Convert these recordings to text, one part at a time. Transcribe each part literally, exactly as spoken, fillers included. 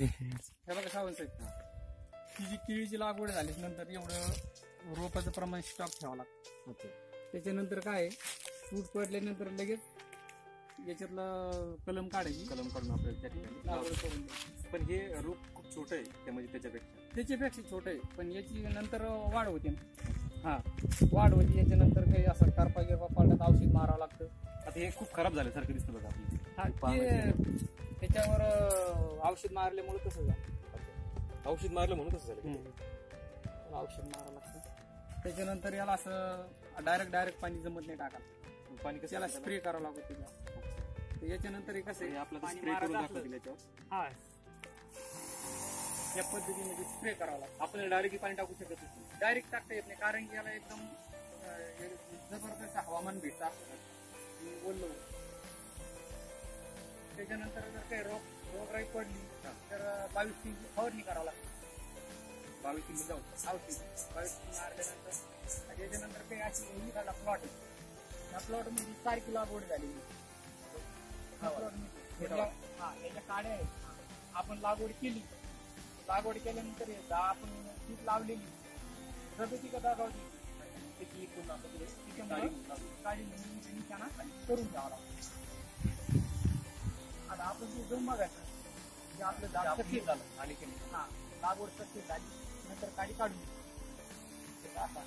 हे बघा सावंत साहेब, ही जी केळीची लागवड झाली नंतर एवढं रोपाचं प्रमाण स्टॉक ठेवावं लागतं. त्याच्यानंतर काय फूट पडल्यानंतर लगेच याच्यातलं कलम काढायची, कलम काढून आपल्याला त्या ठिकाणी लागवड करून द्यायची. पण हे रोप खूप छोटं आहे त्यामध्ये त्याच्यापेक्षा त्याच्यापेक्षा छोटं आहे, पण याची नंतर वाढ होते ना. हा वाढ होती याच्यानंतर काही असं करपा गिरपा पडल्यात औषध मारावं लागतं. आता हे खूप खराब झाल्यासारखं दिसतं बघा आपली. हा ते त्याच्यावर औषध मारल्यामुळे कसं झालं, औषध मारलं म्हणून कसं झालं. औषध मारावं लागतं. त्याच्यानंतर याला असं डायरेक्ट डायरेक्ट पाणी जमत नाही टाकायला, पाणी कसं त्याला स्प्रे करावं लागतं त्याला. याच्यानंतर हे कसं आपलं पाणी स्प्रे करून मारायचं दाखवतील याच्यावर. हा या पद्धतीने स्प्रे करावं लागतं. आपण डायरेक्ट पाणी टाकू शकत नाही, डायरेक्ट टाकता येत नाही, कारण की याला एकदम जबरदस्त हवामान भेटतं असतं ओलं. त्याच्यानंतर जर काही रोग रोगराई पडली तर बावीस तीनची फवारणी करावं लागते. बावीस किलो जाऊ औषध बावीस तीन मारल्यानंतर त्याच्यानंतर काही अशी ही झाला प्लॉट आहे, त्या प्लॉट मध्ये सारखी लागवड झाली. हा याच्या काड्या आहेत, आपण लागवड केली, लागवड केल्यानंतर आपण पीक लावलेली प्रगती का दाखवली त्याची काळी निशाणा करून घ्यावा लागतो. आता आपण जे जम बघायचं जे आपलं झाड सक्सेस झालं आणि हा लागवड सक्सेस झाली नंतर काडी काढून आता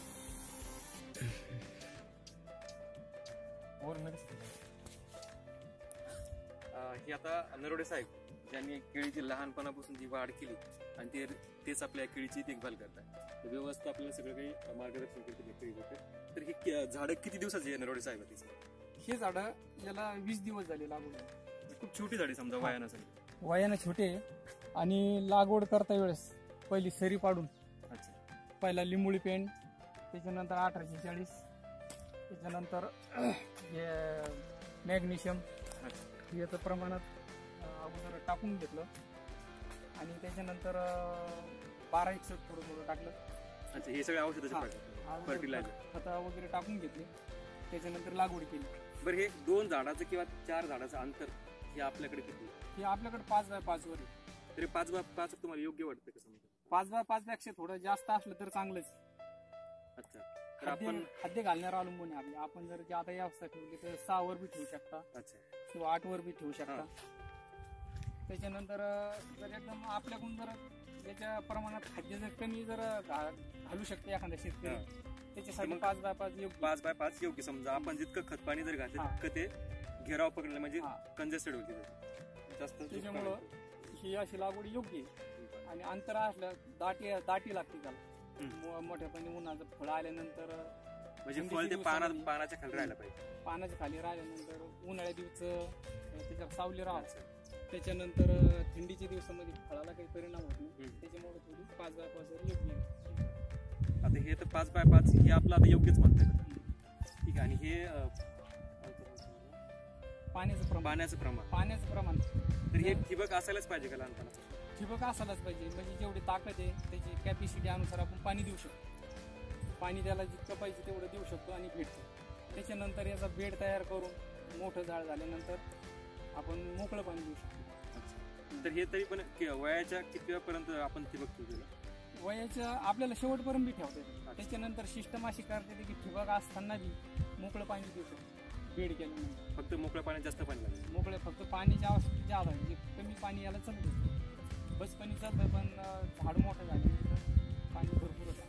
ही आता नरोडे साहेब ज्यांनी केळीची लहानपणापासून जी वाढ केली आणि ते तेच आपल्या केळीची देखभाल करतात, व्यवस्था आपल्याला सगळं काही मार्गदर्शन करते केळीबद्दल. तर ही झाडं किती दिवसाची आहे नरोडे साहेब? हे झाडं याला वीस दिवस झाले लागवड. खूप छोटी झाडी समजा वयानं सगळी, वयानं छोटे. आणि लागवड करता वेळेस पहिली सरी पाडून पहिला लिंबोळी पेंट, त्याच्यानंतर अठराशे चाळीस, त्याच्यानंतर मॅग्नेशियम याचं प्रमाणात अगोदर टाकून घेतलं आणि त्याच्यानंतर बारा एकसष्ट थोडं थोडं टाकलं. अच्छा, हे सगळे औषधाचे फर्टिलायझर खता वगैरे टाकून घेतले, त्याच्यानंतर लागवड केली. बरं, हे दोन झाडाचं किंवा चार झाडाचं अंतर हे आपल्याकडे किती? हे आपल्याकडे पाच बाय पाच वर आहे. तरी पाच बाय पाच तुम्हाला योग्य वाटतं का? समजा पाच बाय पाच पेक्षा थोडं जास्त असलं तर चांगलंच. अच्छा, तर आपण खाद्य घालण्यावर अवलंबून आहे आपली. आपण जर ज्यादा व्यवस्था ठेवली तर सहा वर बी ठेवू शकता. अच्छा, किंवा आठ वर बी ठेवू शकता. त्याच्यानंतर जर एकदम आपल्याकडून जर याच्या प्रमाणात खाद्य जर कमी जर घालू शकते एखाद्या शेतकरी, त्याच्यासाठी पाच बाय पाच योग्य. पाच बाय पाच योग्य. समजा आपण जितकं खत पाणी जर घातलं तितकं ते घेराव पकडलं म्हणजे कंजेस्टेड होती जास्त. त्याच्यामुळं ही अशी लागवड योग्य आहे. आणि अंतर असलं दाटी दाटी लागते त्याला. मोठ्यापणे उन्हाचं फळ आल्यानंतर म्हणजे फळ ते पानाच्या खाली राहायला पाहिजे. पानाच्या खाली राहिल्यानंतर उन्हाळ्या दिवस त्याच्यात सावली राहायचं. त्याच्यानंतर थंडीच्या दिवसामध्ये फळाला काही परिणाम होत नाही. त्याच्यामुळे थोडी पाच बाय पाच योग्य. आता हे तर पाच बाय पाच हे आपलं आता योग्यच म्हणतंय. ठीक आहे. आणि हे पाण्याचं प्रमाण पाण्याचं प्रमाण पाण्याचं प्रमाण तर हे ठिबक असायलाच पाहिजे का लहानपणापासून? ठिबक असायलाच पाहिजे. म्हणजे जेवढी ताकद आहे त्याची कॅपॅसिटी अनुसार आपण पाणी देऊ शकतो. पाणी त्याला जितकं पाहिजे तेवढं देऊ शकतो आणि भेटतो. त्याच्यानंतर याचा बेड तयार करून मोठं झाड झाल्यानंतर आपण मोकळं पाणी देऊ शकतो. तर हे तरी पण वयाच्या किती पर्यंत आपण ठिबक ठेवलेलं? वयाच्या आपल्याला शेवटपर्यंत बी ठेवता येते. त्याच्यानंतर सिस्टम अशी करते की ठिबक असताना बी मोकळं पाणी देऊ शकतो. बेड केल्यानंतर फक्त मोकळ्या पाण्यात जास्त पाणी लागेल. मोकळे फक्त पाण्याची आवश्यकता जास्त आहे. म्हणजे कमी पाणी याला चालतं, बस पाणी चालतं. पण झाड मोठं झाल्यानंतर पाणी भरपूर होतं.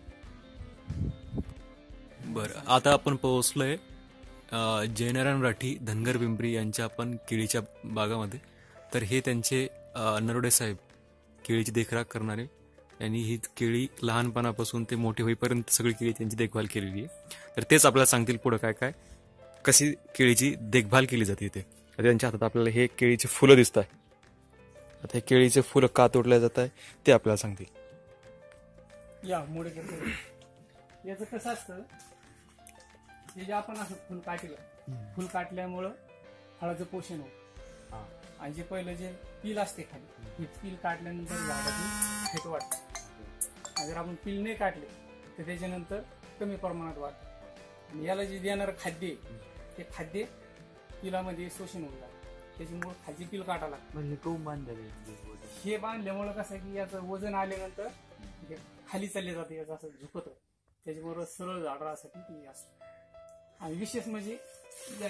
बरं, आता आपण पोहोचलोय जयनारायण राठी धनगर पिंपरी यांच्या आपण केळीच्या बागामध्ये. तर हे त्यांचे नरोडे साहेब केळीची देखरेख करणारे. यांनी ही केळी लहानपणापासून ते मोठे होईपर्यंत सगळी केळी त्यांची देखभाल केलेली आहे. तर तेच आपल्याला सांगतील पुढं काय काय कशी केळीची देखभाल केली जाते इथे. त्यांच्या हातात आपल्याला हे केळीचे फुलं दिसत आहे. आता हे केळीचे फुलं का तोडल्या जात आहे ते आपल्याला सांगतील. या मोडे याचं कसं असतं, हे जे आपण असं फुल काटलं, फुल काटल्यामुळं फळाचं पोषण होतं. आणि जे पहिलं जे पील असते खाली, हे पील काटल्यानंतर झाडाची फेट वाढते. जर आपण पील नाही काटले तर त्याच्यानंतर कमी प्रमाणात वाढतं. आणि याला जे देणारं खाद्य ते खाद्य पिलामध्ये शोषण होऊन जातं. त्याच्यामुळे खाली पिल काढावं लागतं. म्हणजे कौन बांधलेलं हे बांधल्यामुळे कसं आहे की याचं वजन आल्यानंतर हे खाली चालले जाते, याचं असं झुकत, त्याच्याबरोबर सरळ झाड राहण्यासाठी ती असतं. आणि विशेष म्हणजे या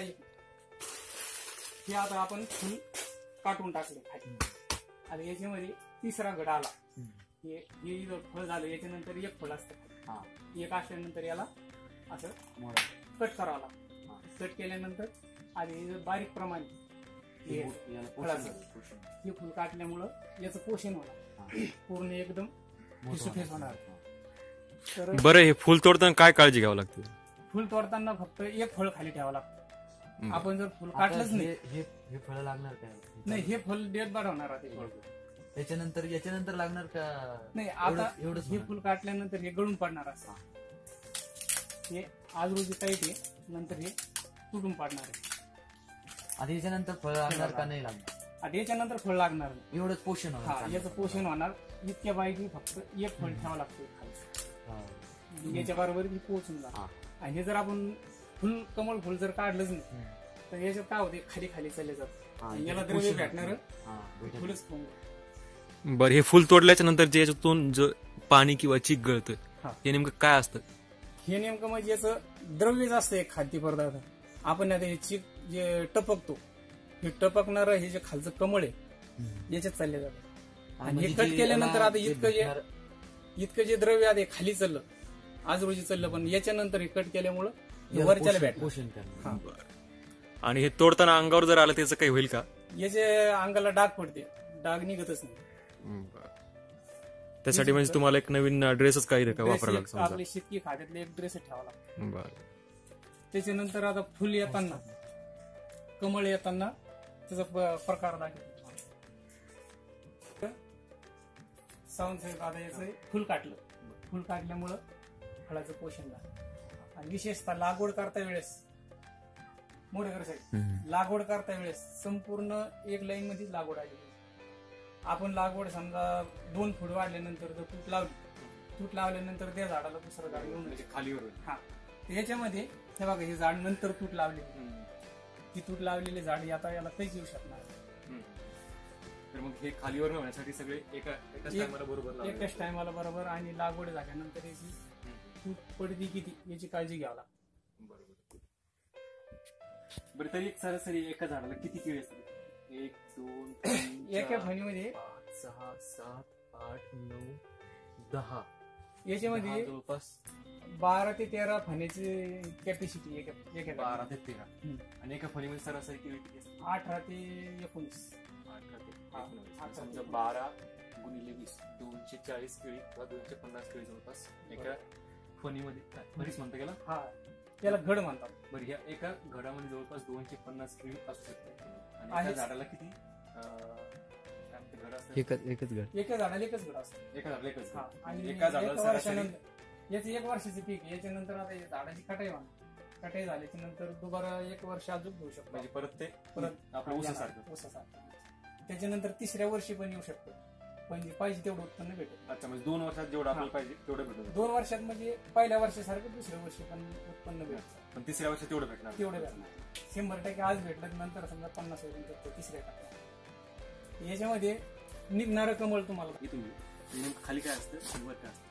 हे आता आपण फुल काटून टाकले खाली आणि याच्यामध्ये तिसरा गड आला. हे हे जर फळ झालं याच्यानंतर एक फळ असतं, एक असल्यानंतर याला असं कट करावं लागतं. कट केल्यानंतर आणि बारीक प्रमाणे हे फळाचं हे फुल काटल्यामुळं याचं पोषण होणार, पूर्ण एकदम फेस होणार. तर बरं, हे फुल तोडताना काय काळजी घ्यावी लागते? फुल तोडताना फक्त एक फळ खाली ठेवावं लागतं. आपण जर फुल काटलंच नाही हे फळ लागणार काय? नाही, हे फळ डेट वाढवणार ते फळ. याच्यानंतर याच्यानंतर लागणार का? नाही, आता एवढं हे फुल काटल्यानंतर हे गळून पडणार असं. हे आज रोजी टाईट आहे, नंतर हे तुटून पडणार आहे. आणि याच्यानंतर फळ लागणार का नाही लागणार? आणि याच्यानंतर फळ लागणार नाही. एवढंच पोषण हा, होणार. याचं पोषण होणार. इतक्या बाईक फक्त एक फळ ठेवावं लागतं खाली, याच्या बरोबर पोहोचून जाणार. आणि हे जर आपण फुल कमळ फुल जर काढलंच नाही तर याच्यात काय होते, खाली खाली चालले जात, याला द्रव्य भेटणार फुलच खाऊन. बरं, हे फुल तोडल्याच्या नंतर जे याच्यातून जो पाणी किंवा चीक गळतं हे नेमकं काय असतं? हे नेमकं म्हणजे याचं द्रव्यच असतं एक खाद्यपदार्थ. आपण आता हे चीक जे टपकतो, हे टपकणारं हे जे खालचं कमळ आहे याच्यात चालले जातं. आणि हे कट केल्यानंतर आता इतकं जे इतकं जे द्रव्य आहे खाली चाललं, आज रोजी चाललं, पण याच्यानंतर हे कट केल्यामुळं वरच्याला भेटलं पोषण करणार. आणि हे तोडताना अंगावर जर आलं त्याचं काही होईल का? याच्या अंगाला डाग पडते, डाग निघतच नाही. त्यासाठी म्हणजे तुम्हाला एक नवीन ड्रेसच काही वापरायला लागतो? आपली शेतकी खात्यातले एक ड्रेस ठेवावा लागतो. बरं. त्याच्यानंतर आता फुल येताना, कमळ येताना त्याचा प्रकार लागेल. सावंत साहेब आता याचं फुल काटलं, फुल काटल्यामुळं फळाचं पोषण झालं. आणि विशेषतः लागवड करता वेळेस मोठेकर साहेब, लागवड करता वेळेस संपूर्ण एक लाईन मध्ये लागवड आली. आपण लागवड समजा दोन फूट वाढल्यानंतर जर तूट लावली, तूट लावल्यानंतर त्या झाडाला दुसरं झाड येऊन खालीवर. हा, याच्यामध्ये हे बघा, हे झाड नंतर तूट लावले, ती तूट लावलेली झाड आता याला काहीच येऊ शकणार. तर मग हे खालीवर होण्यासाठी सगळे एका एकाच टायमाला बरोबर एकाच टायमाला बरोबर. आणि लागवड झाल्यानंतर याची तूट पडती किती याची काळजी घ्यावी लागते. बरोबर. बरं, तरी एक सरासरी एका झाडाला किती केळी असते? एक, दोन, तीन, एका फणीमध्ये पाच, सहा, सात, आठ, नऊ, दहा. याच्यामध्ये जवळपास बारा ते तेरा फण्याची कॅपॅसिटी एका बारा ते तेरा. आणि एका फणीमध्ये सरासरी केळी किती असते? अठरा ते एकोणीस. अठरा ते एकोणीस. समजा बारा गुणिले वीस, दोनशे चाळीस केळी किंवा दोनशे पन्नास केळी जवळपास एका फणीमध्ये. फणीच म्हणता गेला? हा, याला घड म्हणतात. बरं, ह्या एका घडामध्ये जवळपास दोनशे पन्नास केळी असू शकते. आणि एका झाडाला किती घड असतात? एकच एकच घर. एका झाडाला एकच घड असतं. एका झाडाला एकच. आणि एका झाडाला वर्षानंतर याचं एक वर्षाचं पीक, याच्यानंतर आता झाडाची कटाई होणार. कटाई झाल्याच्या नंतर दुबारा एक वर्ष अजून घेऊ शकतो. म्हणजे परत ते परत आपलं ऊसासारखं ऊसासारखं. त्याच्यानंतर तिसऱ्या वर्षी पण येऊ शकतो, पण पाहिजे तेवढं उत्पन्न भेटेल. अच्छा, म्हणजे दोन वर्षात जेवढं आपल्याला पाहिजे तेवढं भेटत. दोन वर्षात म्हणजे पहिल्या वर्षासारखं दुसऱ्या वर्षी पण उत्पन्न भेटतं, पण तिसऱ्या वर्षात तेवढं भेटणार. तेवढं भेटणार. शंभर टक्के आज भेटलं, नंतर समजा पन्नास टक्के तिसऱ्या टक्के. याच्यामध्ये निघणारं कमळ तुम्हाला इथून नेमकं खाली काय असतं, वर काय असतं?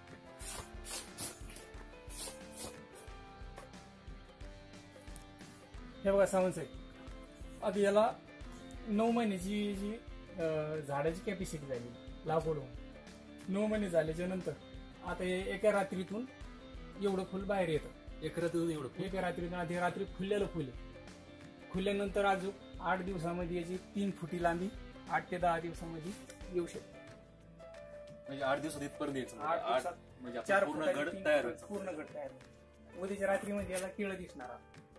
हे बघा सावंत साहेब, आता याला नऊ महिन्याची जी झाडाची कॅपॅसिटी झाली लागवड होऊन, नऊ महिने झाल्याच्या नंतर आता हे एका रात्रीतून एवढं फुल बाहेर येतं. एका रात्रीतून एवढं? एका रात्रीतून आधी रात्री फुललेलं फुल आहे. खुलल्यानंतर अजून आठ दिवसामध्ये याची तीन फुटी लांबी आठ ते दहा दिवसामध्ये येऊ शकते. म्हणजे आठ दिवसात इथपर्यंत यायचं. आठ दिवसात म्हणजे चार पूर्ण फुटाची गड तीन तयार फुटाची पूर्ण गड तयार होईल. उद्याच्या रात्रीमध्ये याला केळं दिसणार.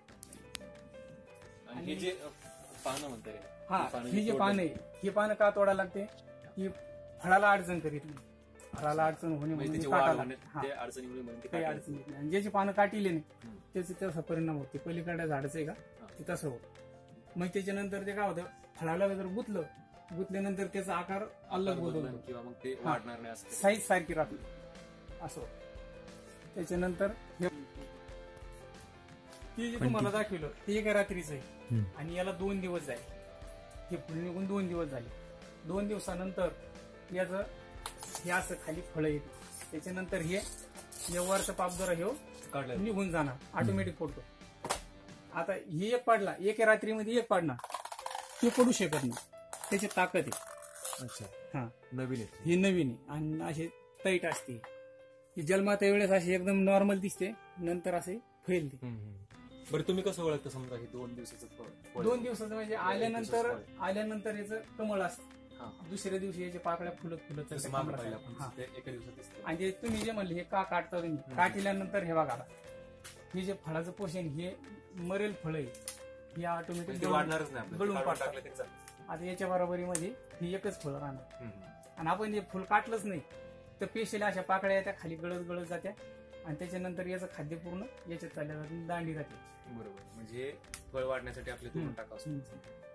आणि हे जे पानं म्हणतात, हा, ही जे पानं आहे, ही पानं का तोडायला लागते? ही फळाला अडचण करीत नाही. फळाला अडचण होणे म्हणून काही अडचण येत नाही. आणि ज्याची पानं काटिले नाही त्याचे तसा परिणाम होते. पलीकडे झाडाचं आहे का ते तसं होतं. मग त्याच्यानंतर ते काय होतं, फळाला जर गुंतलं, गुंतल्यानंतर त्याचा आकार अलग बदलतो किंवा मग ते वाढणार नाही, साईज सारखी राहते असं. त्याच्यानंतर ती जे तुम्हाला दाखवलं ते एका रात्रीच आहे आणि याला दोन दिवस जाईल. हे फुल निघून दोन दिवस झाले. दोन दिवसानंतर याचं हे असं खाली फळं येते. त्याच्यानंतर हे व्यवहारचा पाप जरा हे काढलं निघून जाणार ऑटोमॅटिक पडतो. आता हे एक पाडला, एक रात्रीमध्ये एक पाडणार, ते पडू शकत नाही, त्याची ताकद आहे. अच्छा हा नवीन आहे ही नवीन आहे आणि असे टाईट असते. ही जन्मात वेळेस अशी एकदम नॉर्मल दिसते, नंतर असे फैलते. हम्म, हम्म. बरं तुम्ही कसं ओळखता समजा हे दोन दिवसाचं फळ फळ? दोन दिवसाचं म्हणजे आल्यानंतर दिवसाचं आल्यानंतर याचं कमळ असतं. हा. दुसऱ्या दिवशी याच्या पाकळ्या फुलत फुलत जसं असतात मागं कमळासारख्या. पाहिलं आपण, हा. ते एका दिवसात दिसतं. आणि जे तुम्ही जे म्हणले हे का काढता तुम्ही, काढल्यानंतर हे बघा हे जे फळाचं पोषण हे मरेल फळ आहे, हे पण ऑटोमॅटिक ते वाढणारच नाही आपल्याला. गळून ते काढून पडतात. टाकलं तरी चालेल. आता याच्या बरोबरीमध्ये हे एकच फळ राहणार. हम्म. आणि आपण जे फुल काटलंच नाही तर पेशीला अशा पाकळ्या येत्या, खाली गळत गळत जात्या आणि त्याच्यानंतर याचं खाद्य पूर्ण याच्यात चालल्या जातं, दांडी राहते. बरोबर. म्हणजे फळ वाढण्यासाठी आपले तोडून टाकावं. हम्म.